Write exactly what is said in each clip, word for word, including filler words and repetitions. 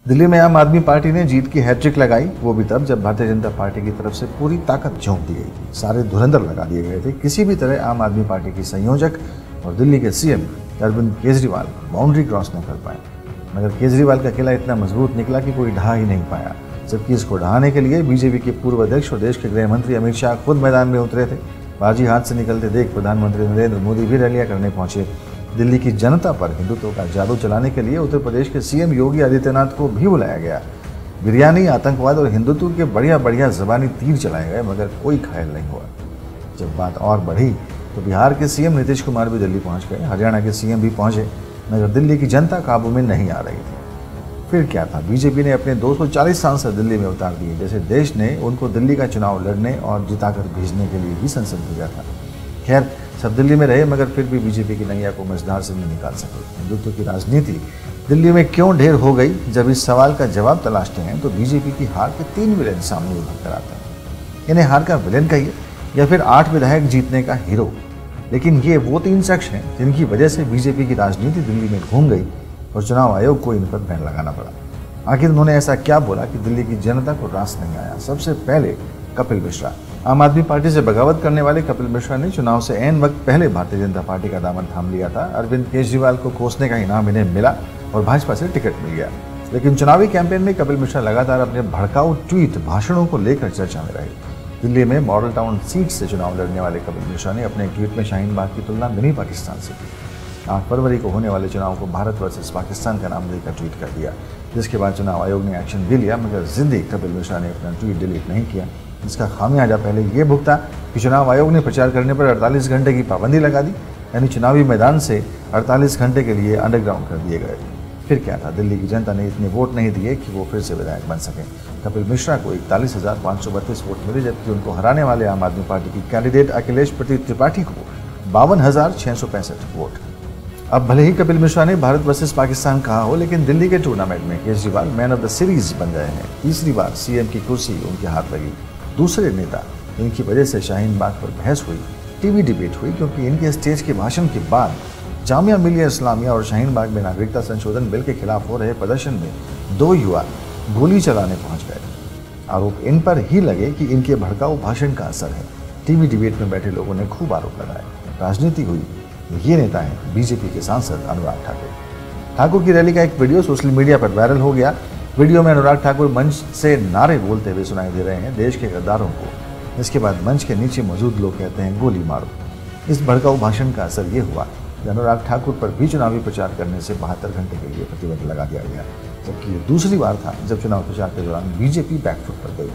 दिल्ली में आम आदमी पार्टी ने जीत की हैट्रिक लगाई, वो भी तब जब भारतीय जनता पार्टी की तरफ से पूरी ताकत झोंक दी गई थी। सारे धुरंधर लगा दिए गए थे। किसी भी तरह आम आदमी पार्टी की संयोजक और दिल्ली के CM Arvind Kejriwal boundary cross न कर पाए, मगर केजरीवाल का किला इतना मजबूत निकला कि कोई ढहा ही नहीं पाया। जबकि इसको ढहाने के लिए बीजेपी के पूर्व अध्यक्ष और देश के गृह मंत्री अमित शाह खुद मैदान में उतरे थे। बाजी हाथ से निकलते देख प्रधानमंत्री नरेंद्र मोदी भी रैलियां करने पहुंचे। दिल्ली की जनता पर हिंदुत्व का जादू चलाने के लिए उत्तर प्रदेश के सीएम योगी आदित्यनाथ को भी बुलाया गया। बिरयानी, आतंकवाद और हिंदुत्व के बढ़िया बढ़िया जबानी तीर चलाए गए, मगर कोई घायल नहीं हुआ। जब बात और बढ़ी तो बिहार के सीएम नीतीश कुमार भी दिल्ली पहुंच गए, हरियाणा के सीएम भी पहुंचे, मगर दिल्ली की जनता काबू में नहीं आ रही थी। फिर क्या था, बीजेपी ने अपने दो सौ चालीस सांसद दिल्ली में उतार दिए, जैसे देश ने उनको दिल्ली का चुनाव लड़ने और जिताकर भेजने के लिए ही संसद भेजा था। खैर, सब दिल्ली में रहे, मगर फिर भी बीजेपी की नैया को मझधार से नहीं निकाल सके। हिंदुत्व की राजनीति दिल्ली में क्यों ढेर हो गई? जब इस सवाल का जवाब तलाशते हैं तो बीजेपी की हार के तीन विलेन सामने उभर कर आते हैं। इन्हें हार का विलेन कहिए या फिर आठ विधायक जीतने का हीरो, लेकिन ये वो तीन शख्स हैं जिनकी वजह से बीजेपी की राजनीति दिल्ली में घूम गई और चुनाव आयोग को इन पर बैन लगाना पड़ा। आखिर उन्होंने ऐसा क्या बोला कि दिल्ली की जनता को रास नहीं आया? सबसे पहले कपिल मिश्रा। आम आदमी पार्टी से बगावत करने वाले कपिल मिश्रा ने चुनाव से ऐन वक्त पहले भारतीय जनता पार्टी का दामन थाम लिया था। अरविंद केजरीवाल को कोसने का इनाम इन्हें मिला और भाजपा से टिकट मिल गया। लेकिन चुनावी कैंपेन में कपिल मिश्रा लगातार अपने भड़काऊ ट्वीट, भाषणों को लेकर चर्चा में रहे। दिल्ली में मॉडल टाउन सीट से चुनाव लड़ने वाले कपिल मिश्रा ने अपने ट्वीट में शाहीन बाग की तुलना मिनी पाकिस्तान से की। आठ फरवरी को होने वाले चुनाव को भारत वर्सेस पाकिस्तान का नाम देकर ट्वीट कर दिया, जिसके बाद चुनाव आयोग ने एक्शन भी लिया, मगर जिंदगी कपिल मिश्रा ने अपना ट्वीट डिलीट नहीं किया। इसका खामियाजा पहले ये भुगता कि चुनाव आयोग ने प्रचार करने पर अड़तालीस घंटे की पाबंदी लगा दी, यानी चुनावी मैदान से अड़तालीस घंटे के लिए अंडरग्राउंड कर दिए गए। फिर क्या था, दिल्ली की जनता ने इतने वोट नहीं दिए कि वो फिर से विधायक बन सके। कपिल मिश्रा को इकतालीस हजार पाँच सौ बत्तीस वोट मिले, जबकि उनको हराने वाले आम आदमी पार्टी की कैंडिडेट अखिलेश त्रिपाठी को बावन हजार छः सौ पैंसठ वोट। अब भले ही कपिल मिश्रा ने भारत वर्सेस पाकिस्तान कहा हो, लेकिन दिल्ली के टूर्नामेंट में Kejriwal man of the series बन गए हैं। तीसरी बार सीएम की कुर्सी उनके हाथ लगी। दूसरे नेता इनकी वजह से शाहीन बाग पर बहस हुई, टीवी डिबेट हुई, क्योंकि इनके स्टेज के भाषण के बाद जामिया मिलिया इस्लामिया और शाहीन बाग में नागरिकता संशोधन बिल के खिलाफ हो रहे प्रदर्शन में दो युवा गोली चलाने पहुंच गए। आरोप इन पर ही लगे कि इनके भड़काऊ भाषण का असर है। टीवी डिबेट में बैठे लोगों ने खूब आरोप लगाए। राजनीति हुई। ये नेता हैं बीजेपी के सांसद अनुराग ठाकुर। ठाकुर की रैली का एक वीडियो सोशल मीडिया पर वायरल हो गया। वीडियो में अनुराग ठाकुर मंच से नारे बोलते हुए सुनाई दे रहे हैं देश के गद्दारों को। इसके बाद मंच के नीचे मौजूद लोग कहते हैं गोली मारो। इस भड़काऊ भाषण का असर ये हुआ कि अनुराग ठाकुर पर भी चुनावी प्रचार करने से बहत्तर घंटे के लिए प्रतिबंध लगा दिया गया, जबकि ये दूसरी बार था जब चुनाव प्रचार के दौरान बीजेपी बैकफुट पर गई।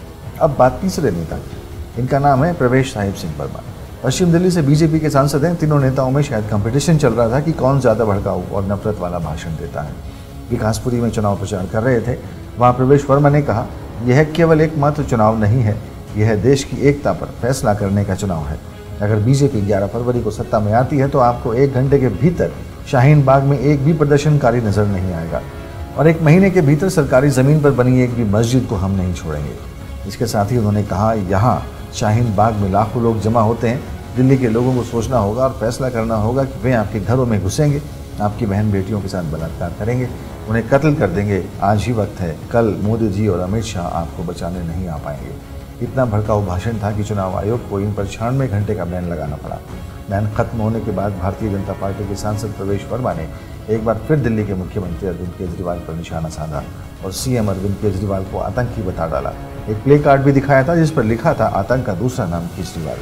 अब बात तीसरे नेता की। इनका नाम है प्रवेश साहिब सिंह वर्मा। पश्चिम दिल्ली से बीजेपी के सांसद हैं। तीनों नेताओं में शायद कंपटीशन चल रहा था कि कौन ज्यादा भड़काऊ और नफरत वाला भाषण देता है। विकासपुरी में चुनाव प्रचार कर रहे थे। वहां प्रवेश वर्मा ने कहा, यह केवल एक मात्र चुनाव नहीं है, यह देश की एकता पर फैसला करने का चुनाव है। अगर बीजेपी ग्यारह फरवरी को सत्ता में आती है तो आपको एक घंटे के भीतर शाहीन बाग में एक भी प्रदर्शनकारी नजर नहीं आएगा, और एक महीने के भीतर सरकारी जमीन पर बनी एक भी मस्जिद को हम नहीं छोड़ेंगे। इसके साथ ही उन्होंने कहा, यहाँ शाहीन बाग में लाखों लोग जमा होते हैं। दिल्ली के लोगों को सोचना होगा और फैसला करना होगा कि वे आपके घरों में घुसेंगे, आपकी बहन बेटियों के साथ बलात्कार करेंगे, उन्हें कत्ल कर देंगे। आज ही वक्त है, कल मोदी जी और अमित शाह आपको बचाने नहीं आ पाएंगे। इतना भड़काऊ भाषण था कि चुनाव आयोग को इन पर छियानवे घंटे का बैन लगाना पड़ा। बैन खत्म होने के बाद भारतीय जनता पार्टी के सांसद प्रवेश वर्मा ने एक बार फिर दिल्ली के मुख्यमंत्री अरविंद केजरीवाल पर निशाना साधा और सीएम अरविंद केजरीवाल को आतंकी बता डाला। एक प्ले कार्ड भी दिखाया था जिस पर लिखा था आतंक का दूसरा नाम केजरीवाल।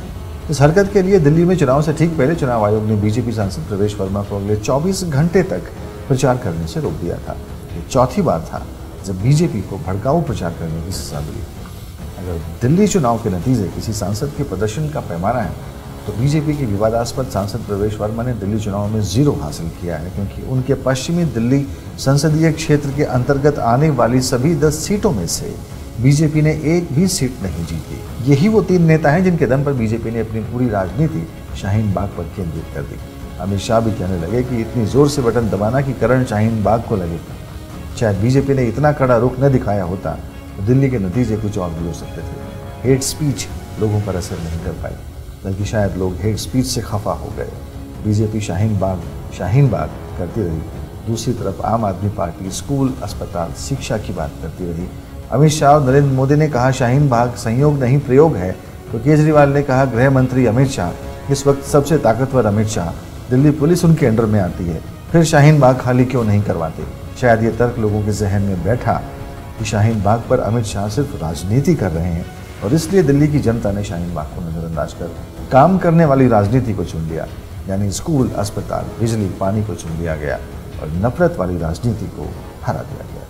इस हरकत के लिए दिल्ली में चुनाव से ठीक पहले चुनाव आयोग ने बीजेपी सांसद प्रवेश वर्मा को अगले चौबीस घंटे तक प्रचार करने से रोक दिया था। ये चौथी बार था जब बीजेपी को भड़काऊ प्रचार करने की सजा मिली। अगर दिल्ली चुनाव के नतीजे किसी सांसद के प्रदर्शन का पैमाना है तो बीजेपी के विवादास्पद सांसद प्रवेश वर्मा ने दिल्ली चुनाव में जीरो हासिल किया है, क्योंकि उनके पश्चिमी दिल्ली संसदीय क्षेत्र के अंतर्गत आने वाली सभी दस सीटों में से बीजेपी ने एक भी सीट नहीं जीती। यही वो तीन नेता हैं जिनके दम पर बीजेपी ने अपनी पूरी राजनीति शाहीन बाग पर केंद्रित कर दी। अमित शाह भी कहने लगे कि इतनी जोर से बटन दबाना कि करंट शाहीन बाग को लगे। शायद बीजेपी ने इतना कड़ा रुख न दिखाया होता तो दिल्ली के नतीजे कुछ और भी हो सकते थे। हेट स्पीच लोगों पर असर नहीं कर पाई, बल्कि शायद लोग हेट स्पीच से खफा हो गए। बीजेपी शाहीन बाग शाहीन बाग करती रही, दूसरी तरफ आम आदमी पार्टी स्कूल, अस्पताल, शिक्षा की बात करती रही। अमित शाह और नरेंद्र मोदी ने कहा शाहीन बाग संयोग नहीं प्रयोग है, तो केजरीवाल ने कहा गृह मंत्री अमित शाह, इस वक्त सबसे ताकतवर अमित शाह, दिल्ली पुलिस उनके अंडर में आती है, फिर शाहीन बाग खाली क्यों नहीं करवाते। शायद ये तर्क लोगों के जहन में बैठा कि शाहीन बाग पर अमित शाह सिर्फ राजनीति कर रहे हैं और इसलिए दिल्ली की जनता ने शाहीन बाग को नजरअंदाज कर काम करने वाली राजनीति को चुन लिया, यानी स्कूल, अस्पताल, बिजली, पानी को चुन लिया गया और नफरत वाली राजनीति को हरा दिया गया।